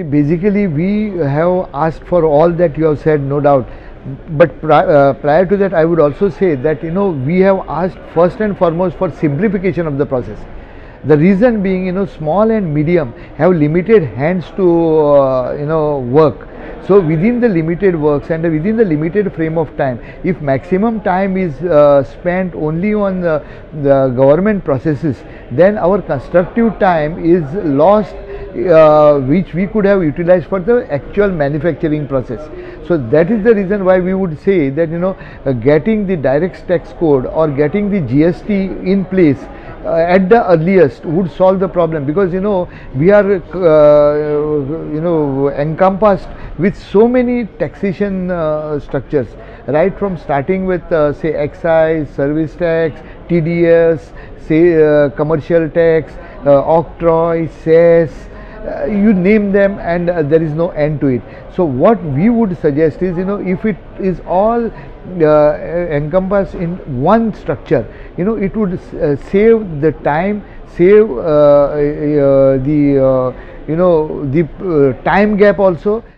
See, basically we have asked for all that you have said, no doubt. But prior to that, I would also say that we have asked first and foremost for simplification of the process. The reason being, small and medium have limited hands to work. So within the limited works and within the limited frame of time, if maximum time is spent only on the government processes, then our constructive time is lost, which we could have utilized for the actual manufacturing process. So that is the reason why we would say that getting the direct tax code or getting the GST in place at the earliest would solve the problem, because we are encompassed with so many taxation structures, right from starting with say excise, service tax, TDS, say commercial tax, octroi, cess, you name them, and there is no end to it. So what we would suggest is, if it is all encompassed in one structure, it would save the time, save the time gap also,